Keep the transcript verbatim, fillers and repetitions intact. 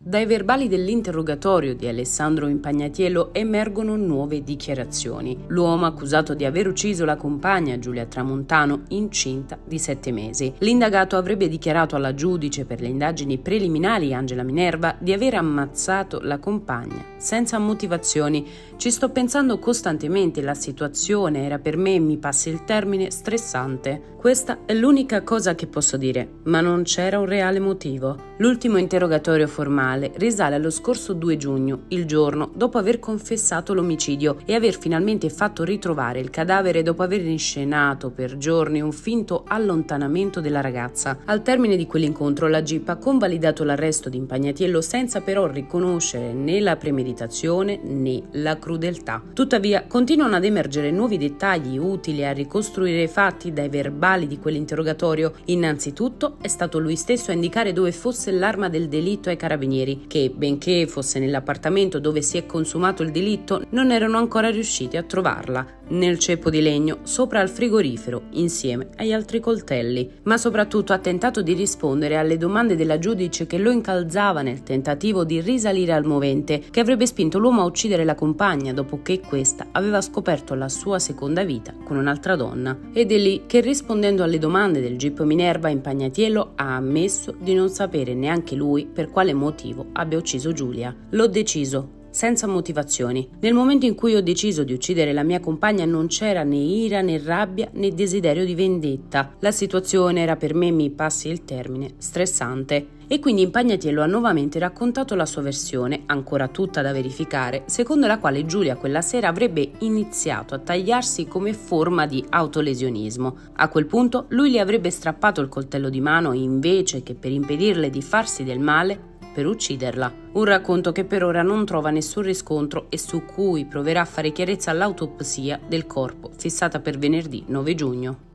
Dai verbali dell'interrogatorio di Alessandro Impagnatiello emergono nuove dichiarazioni. L'uomo accusato di aver ucciso la compagna Giulia Tramontano incinta di sette mesi. L'indagato avrebbe dichiarato alla giudice per le indagini preliminari Angela Minerva di aver ammazzato la compagna senza motivazioni. Ci sto pensando costantemente, la situazione era per me, mi passi il termine, stressante. Questa è l'unica cosa che posso dire, ma non c'era un reale motivo. L'ultimo interrogatorio formale risale allo scorso due giugno, il giorno dopo aver confessato l'omicidio e aver finalmente fatto ritrovare il cadavere dopo aver inscenato per giorni un finto allontanamento della ragazza. Al termine di quell'incontro la G I P ha convalidato l'arresto di Impagnatiello senza però riconoscere né la premeditazione né la crudeltà. Tuttavia continuano ad emergere nuovi dettagli utili a ricostruire i fatti dai verbali di quell'interrogatorio. Innanzitutto è stato lui stesso a indicare dove fosse l'arma del delitto ai carabinieri, che, benché fosse nell'appartamento dove si è consumato il delitto, non erano ancora riusciti a trovarla, nel ceppo di legno sopra al frigorifero, insieme agli altri coltelli. Ma soprattutto ha tentato di rispondere alle domande della giudice che lo incalzava nel tentativo di risalire al movente che avrebbe spinto l'uomo a uccidere la compagna dopo che questa aveva scoperto la sua seconda vita con un'altra donna. Ed è lì che, rispondendo alle domande del G I P Minerva, Impagnatiello ha ammesso di non sapere neanche lui per quale motivo abbia ucciso Giulia. L'ho deciso, senza motivazioni. Nel momento in cui ho deciso di uccidere la mia compagna non c'era né ira né rabbia né desiderio di vendetta. La situazione era per me, mi passi il termine, stressante. E quindi Impagnatiello ha nuovamente raccontato la sua versione, ancora tutta da verificare, secondo la quale Giulia quella sera avrebbe iniziato a tagliarsi come forma di autolesionismo. A quel punto lui le avrebbe strappato il coltello di mano invece che per impedirle di farsi del male, per ucciderla. Un racconto che per ora non trova nessun riscontro e su cui proverà a fare chiarezza l'autopsia del corpo, fissata per venerdì nove giugno.